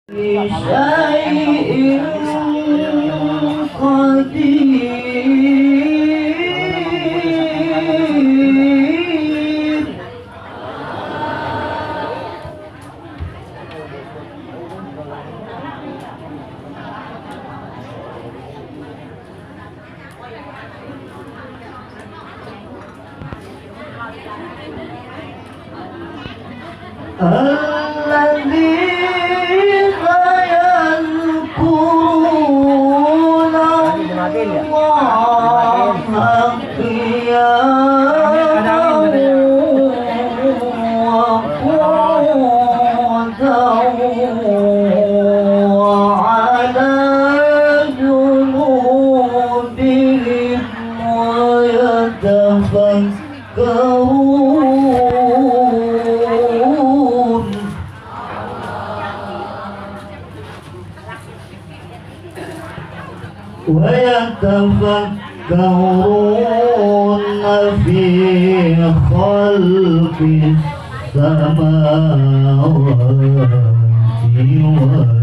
لشيء قدير. الذين يذكرون الله قياما وقعودا وعلى جنوبهم ويتفكرون في خلق السماوات والأرض